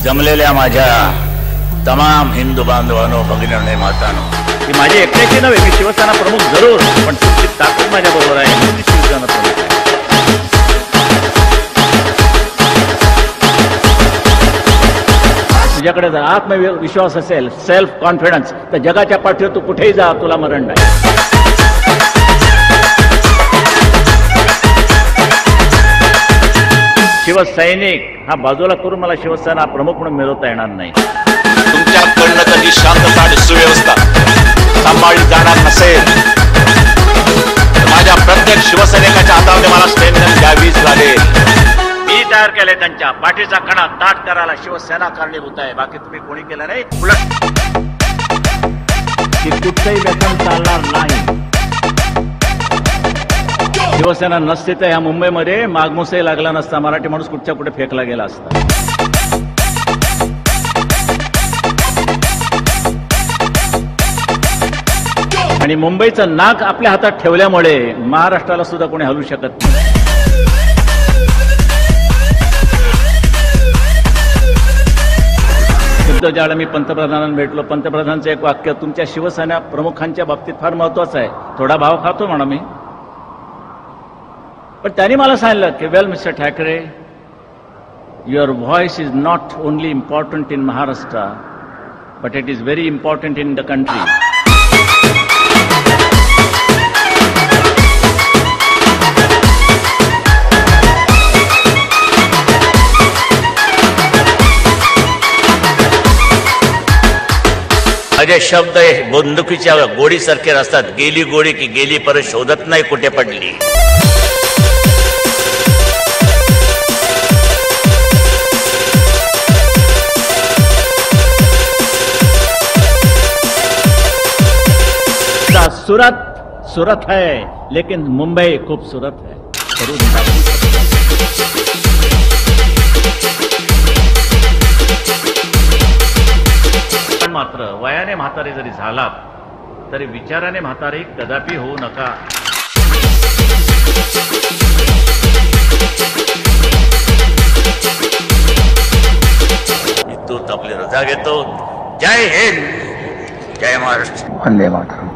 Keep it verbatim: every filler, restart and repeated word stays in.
जमलेल्या माझ्या तमाम हिंदू बांधवांनो, भगिनींनो, मातांनो, ही माझी एकट्याची नव्हे, मी शिवसेना प्रमुख जरूर, पण तुमची ताकद माझ्या बरोबर आहे. मी शिवसेना प्रमुख आहे. तुझ्याकडे जर आत्मविश्वास असेल, सेल्फ कॉन्फिडन्स, तर जगाच्या पाठीवर तू कुठेही जा, तुला मरण नाही. शिवसैनिक हा बाजूला करून मला शिवसेना प्रमुख म्हणून मिळवता येणार नाही. तुमच्याकडनं कधी शांतता आणि सुव्यवस्था सांभाळली जाणार नसेल तर माझ्या प्रत्येक शिवसैनिकाच्या हातामध्ये मला स्टेटमेंट द्यावीच लागेल. मी तयार केले त्यांच्या पाठीचा कणा ताट करायला शिवसेना कारणीभूत आहे. बाकी तुम्ही कोणी केलं नाही. उलट कुठचंही व्यसन चालणार नाही. शिवसेना नसते तर ह्या मुंबईमध्ये मागमुसही लागला नसता. मराठी माणूस कुठच्या कुठे फेकला गेला असता. आणि मुंबईचं नाक आपल्या हातात ठेवल्यामुळे महाराष्ट्राला सुद्धा कोणी हलवू शकत नाही. ज्यावेळेला मी पंतप्रधानांना भेटलो, पंतप्रधानांचं एक वाक्य तुमच्या शिवसेना प्रमुखांच्या बाबतीत फार महत्वाचं आहे. थोडा भाव खातो म्हणा मी, पण त्यांनी मला सांगितलं की well mister Thackeray, your voice is not only important in Maharashtra but it is very important in the country. माझे शब्द बंदुकीच्या गोडीसारखे असतात. गेली गोडी की गेली परत शोधत नाही कुठे पडली. सूरत सूरत है लेकिन मुंबई खूबसूरत है. मात्र वयाने म्हातारे जरी झालात तरी विचाराने म्हातारे कदापि होऊ नका. मी तूच आपली रजा घेतो. जय हिंद, जय महाराष्ट्र, वंदे मातरम.